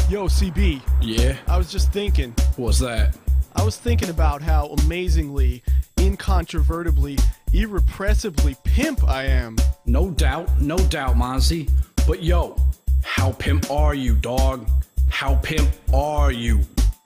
Yo, CB, Yeah? I was just thinking. What's that? I was thinking about how amazingly, incontrovertibly, irrepressibly pimp I am. No doubt, Monzy. But yo, how pimp are you, dog? How pimp are you?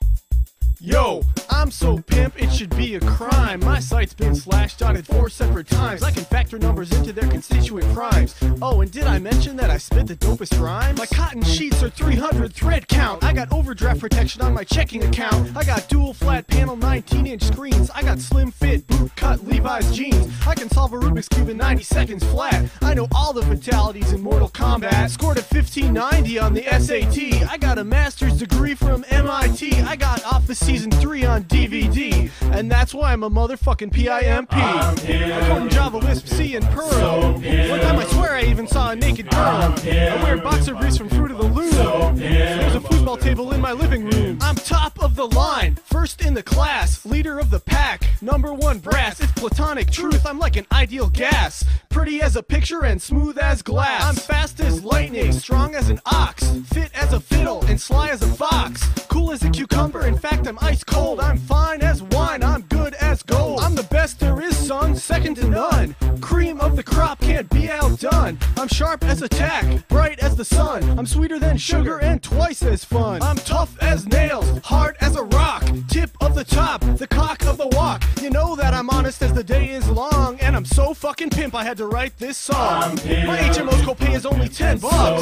Yo, I'm so pimp, it should be a crime. My site's been slashdotted 4 separate times. I can factor numbers into their constituent primes. Oh, and did I mention that I spit the dopest rhymes? My cotton sheets are 300 thread count. I got overdraft protection on my checking account. I got dual flat panel 19-inch screens. I got slim fit, boot cut Levi's jeans. I can solve a Rubik's Cube in 90 seconds flat. I know all the fatalities in Mortal Kombat. Scored a 1590 on the SAT. I got a master's degree from MIT. I got Office Season 3 on DVD, and that's why I'm a motherfucking PIMP. I code in Java, Lisp, C, and Perl. One time I swear I even saw a naked girl. I wear boxer briefs from Fruit of the Loom. There's a foosball table in my living room. I'm top of the line, first in the class, leader of the pack, #1 brass. It's platonic truth, I'm like an ideal gas. Pretty as a picture and smooth as glass. I'm fast as lightning, strong as an ox, fit as a fiddle and sly as a fox. Cool as a cucumber, in fact I'm ice cold. I'm fine as wine, I'm good as gold. I'm the best there is, son, second to none. Cream of the crop can't be outdone. I'm sharp as a tack, bright as the sun. I'm sweeter than sugar and twice as fun. I'm tough as nails, hard as a rock. Tip of the top, the cock of the walk. You know that I'm honest as the day is long. And I'm so fucking pimp I had to write this song. My HMO's copay is only $10.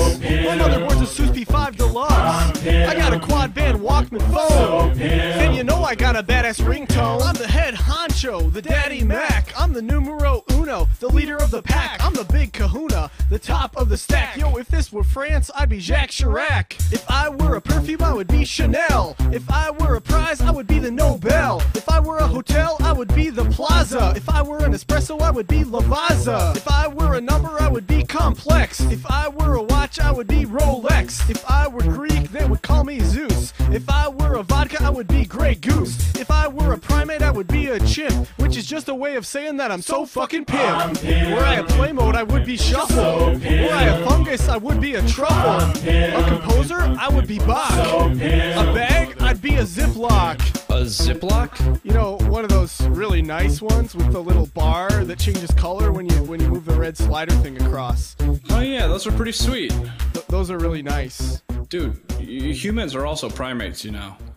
My motherboard's a Seuss P5 Deluxe. I got a quad band Walkman phone. And you know I got a badass ringtone. I'm the head honcho, the daddy Mac. I'm the numero uno, the leader of the pack. I'm the big kahuna, the top of the stack. Yo, if this were France, I'd be Jacques Chirac. If I were a perfume, I would be Chanel. If I were a prize, I would be the Nobel. If I were a hotel, I would be the Plaza. If I were an espresso, I would be Lavazza. If I were a number, I would be complex. If I were a watch, I would be Rolex. If I were Greek, they would call me Zeus. If I were a vodka, I would be Grey Goose. If I were a primate, I would be a chimp, which is just a way of saying that I'm so fucking pimp. Were I a play mode, I would be shuffle. Were I a fungus, I would be a truffle. A composer, I would be Bach. A bag, I'd be a Ziploc. A Ziploc? You know, one of those really nice ones with the little bar that changes color when you move the red slider thing across. Oh yeah, those are pretty sweet. Those are really nice. Dude, humans are also primates, you know.